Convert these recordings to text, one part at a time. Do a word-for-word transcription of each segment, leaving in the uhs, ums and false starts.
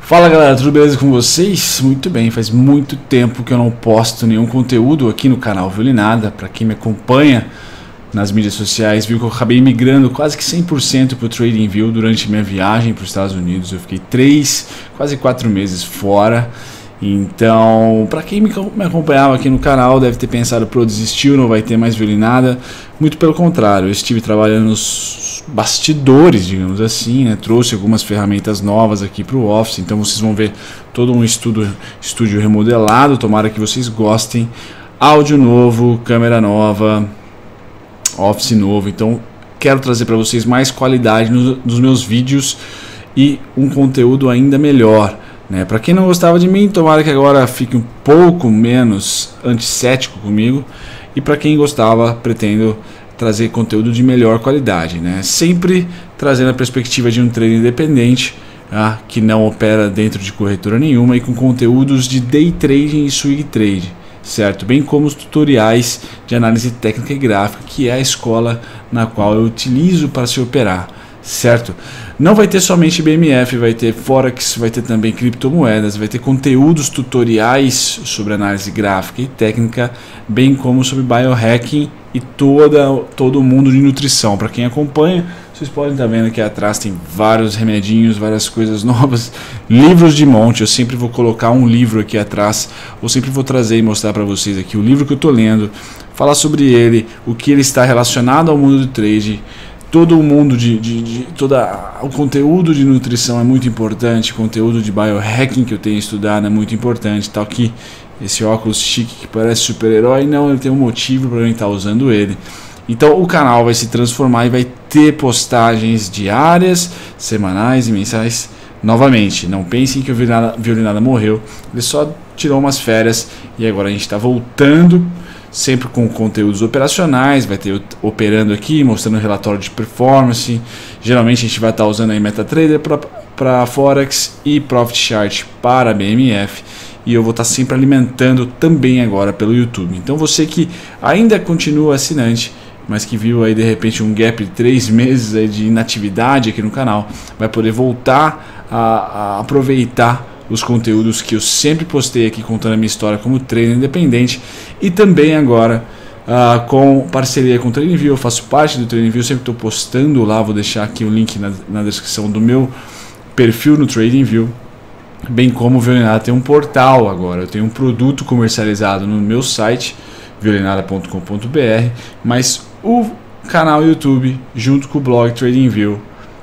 Fala galera, tudo beleza com vocês? Muito bem, faz muito tempo que eu não posto nenhum conteúdo aqui no canal Violinada. Para quem me acompanha nas mídias sociais, viu que eu acabei migrando quase que cem por cento para o TradingView durante minha viagem para os Estados Unidos. Eu fiquei três, quase quatro meses fora. Então, para quem me acompanhava aqui no canal, deve ter pensado, pô, desistiu, não vai ter mais Violinada. Muito pelo contrário, eu estive trabalhando nos bastidores, digamos assim, né? Trouxe algumas ferramentas novas aqui para o Office, então vocês vão ver todo um estudo, estúdio remodelado, tomara que vocês gostem. Áudio novo, câmera nova, Office novo, então quero trazer para vocês mais qualidade nos, nos meus vídeos e um conteúdo ainda melhor. Né? Para quem não gostava de mim, tomara que agora fique um pouco menos antissético comigo. E para quem gostava, pretendo trazer conteúdo de melhor qualidade, né? Sempre trazendo a perspectiva de um trader independente, tá? Que não opera dentro de corretora nenhuma e com conteúdos de day trading e swing trade, certo? Bem como os tutoriais de análise técnica e gráfica, que é a escola na qual eu utilizo para se operar. Certo? Não vai ter somente B M F, vai ter Forex, vai ter também criptomoedas, vai ter conteúdos tutoriais sobre análise gráfica e técnica, bem como sobre biohacking e toda, todo o mundo de nutrição. Para quem acompanha, vocês podem estar vendo aqui atrás tem vários remedinhos, várias coisas novas, livros de monte. Eu sempre vou colocar um livro aqui atrás, ou sempre vou trazer e mostrar para vocês aqui o livro que eu estou lendo, falar sobre ele, o que ele está relacionado ao mundo do trade. Todo o mundo de, de, de toda o conteúdo de nutrição é muito importante, conteúdo de biohacking que eu tenho estudado é muito importante. Tá aqui esse óculos chique que parece super-herói, não, ele tem um motivo para eu estar usando ele. Então o canal vai se transformar e vai ter postagens diárias, semanais e mensais novamente. Não pensem que o Violinada, Violinada morreu, ele só tirou umas férias e agora a gente está voltando. Sempre com conteúdos operacionais, vai ter operando aqui, mostrando relatório de performance. Geralmente a gente vai estar usando aí MetaTrader para Forex e Profit Chart para B M F. E eu vou estar sempre alimentando também agora pelo YouTube. Então você que ainda continua assinante, mas que viu aí de repente um gap de três meses aí de inatividade aqui no canal, vai poder voltar a, a aproveitar os conteúdos que eu sempre postei aqui contando a minha história como trader independente e também agora uh, com parceria com o TradingView. Eu faço parte do TradingView, sempre estou postando lá, vou deixar aqui o link na, na descrição do meu perfil no TradingView, bem como o Violinada tem um portal agora, eu tenho um produto comercializado no meu site violinada ponto com ponto br, mas o canal YouTube junto com o blog TradingView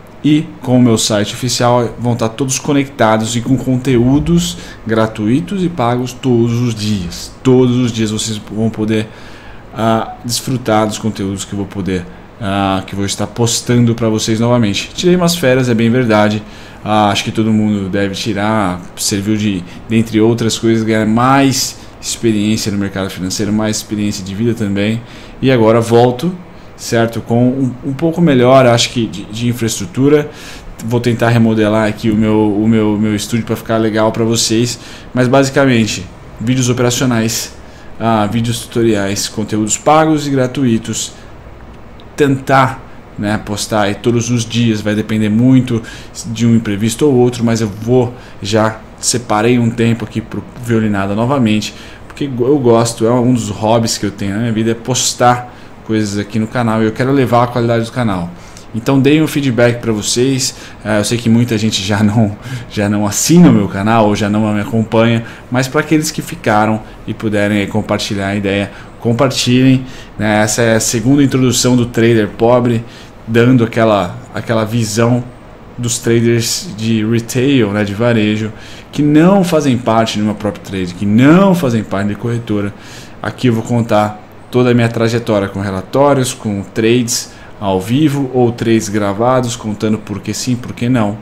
e com o meu site oficial vão estar todos conectados e com conteúdos gratuitos e pagos todos os dias. Todos os dias vocês vão poder uh, desfrutar dos conteúdos que eu vou poder, uh, que vou estar postando para vocês novamente. Tirei umas férias, é bem verdade. Uh, acho que todo mundo deve tirar. Serviu de, dentre outras coisas, ganhar mais experiência no mercado financeiro, mais experiência de vida também. E agora volto, certo, com um, um pouco melhor, acho que de, de infraestrutura. Vou tentar remodelar aqui o meu, o meu, meu estúdio para ficar legal para vocês, mas basicamente vídeos operacionais, ah, vídeos tutoriais, conteúdos pagos e gratuitos, tentar, né, postar aí todos os dias, vai depender muito de um imprevisto ou outro, mas eu vou, já separei um tempo aqui para o Violinada novamente, porque eu gosto, é um dos hobbies que eu tenho na minha vida, é postar coisas aqui no canal e eu quero levar a qualidade do canal. Então deem um feedback para vocês. uh, eu sei que muita gente já não, já não assina o meu canal ou já não me acompanha, mas para aqueles que ficaram e puderem aí compartilhar a ideia, compartilhem, né? Essa é a segunda introdução do trader pobre, dando aquela, aquela visão dos traders de retail, né, de varejo, que não fazem parte de uma própria trade, que não fazem parte de corretora. Aqui eu vou contar toda a minha trajetória com relatórios, com trades ao vivo ou trades gravados, contando por que sim, por que não.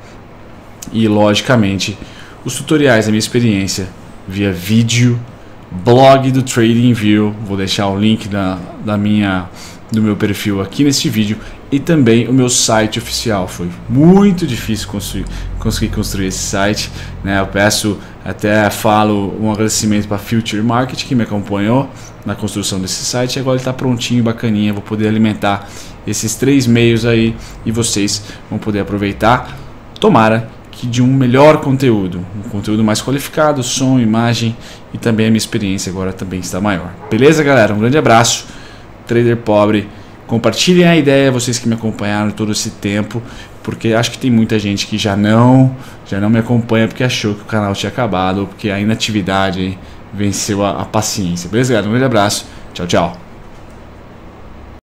E logicamente os tutoriais da minha experiência via vídeo, blog do TradingView, vou deixar o link da, da minha, do meu perfil aqui nesse vídeo, e também o meu site oficial. Foi muito difícil construir, conseguir construir esse site, né? Eu peço, até falo um agradecimento para Future Market que me acompanhou na construção desse site. Agora ele está prontinho, bacaninha, vou poder alimentar esses três meios aí e vocês vão poder aproveitar. Tomara que de um melhor conteúdo, um conteúdo mais qualificado, som, imagem, e também a minha experiência agora também está maior. Beleza, galera? Um grande abraço, trader pobre. Compartilhem a ideia, vocês que me acompanharam todo esse tempo, porque acho que tem muita gente que já não, já não me acompanha porque achou que o canal tinha acabado, ou porque a inatividade venceu a, a paciência. Beleza, galera? Um grande abraço. Tchau, tchau.